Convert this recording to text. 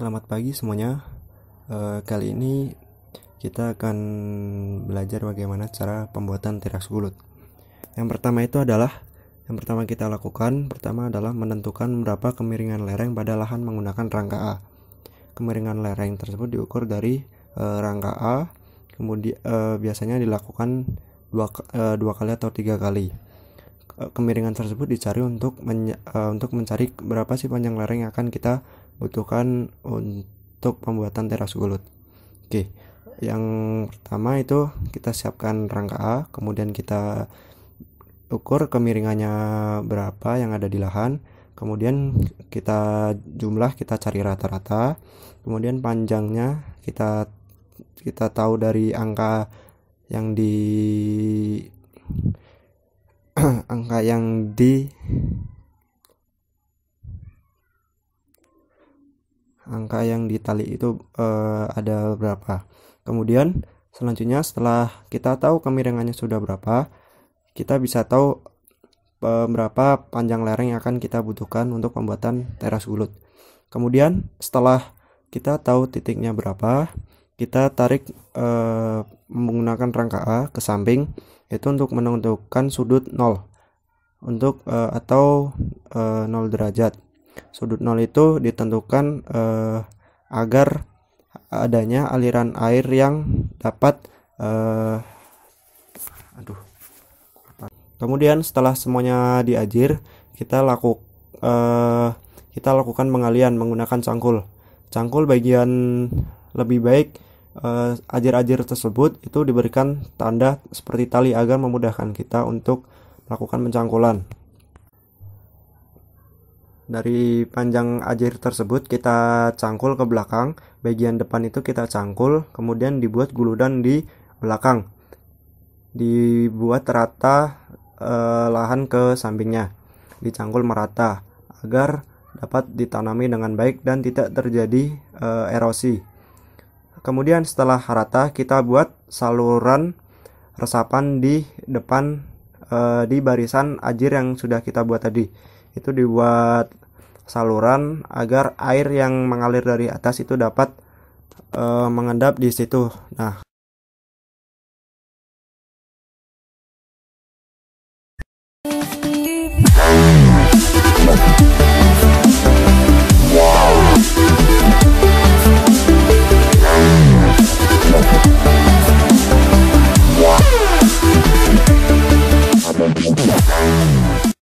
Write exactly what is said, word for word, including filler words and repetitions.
Selamat pagi semuanya. E, kali ini kita akan belajar bagaimana cara pembuatan teras gulut. Yang pertama itu adalah yang pertama kita lakukan pertama adalah menentukan berapa kemiringan lereng pada lahan menggunakan rangka A. Kemiringan lereng tersebut diukur dari e, rangka A, kemudian e, biasanya dilakukan dua, e, dua kali atau tiga kali. Kemiringan tersebut dicari untuk men, e, untuk mencari berapa sih panjang lereng yang akan kita butuhkan untuk pembuatan teras gulut. Oke, yang pertama itu kita siapkan rangka A, kemudian kita ukur kemiringannya berapa yang ada di lahan, kemudian kita jumlah, kita cari rata-rata, kemudian panjangnya kita kita tahu dari angka yang di angka yang di angka yang di tali itu uh, ada berapa. Kemudian selanjutnya setelah kita tahu kemiringannya sudah berapa, kita bisa tahu uh, berapa panjang lereng yang akan kita butuhkan untuk pembuatan teras gulut. Kemudian setelah kita tahu titiknya berapa, kita tarik uh, menggunakan rangka A ke samping, itu untuk menentukan sudut nol untuk uh, atau uh, nol derajat. Sudut nol itu ditentukan eh, agar adanya aliran air yang dapat eh, aduh. Kemudian setelah semuanya diajir, kita laku eh, kita lakukan pengalian menggunakan cangkul. Cangkul bagian lebih baik eh, ajir-ajir tersebut itu diberikan tanda seperti tali agar memudahkan kita untuk melakukan pencangkulan. Dari panjang ajir tersebut kita cangkul ke belakang, bagian depan itu kita cangkul, kemudian dibuat guludan di belakang, dibuat rata eh, lahan ke sampingnya, dicangkul merata agar dapat ditanami dengan baik dan tidak terjadi eh, erosi. Kemudian setelah rata kita buat saluran resapan di depan eh, di barisan ajir yang sudah kita buat tadi. Itu dibuat saluran agar air yang mengalir dari atas itu dapat e, mengendap di situ. Nah,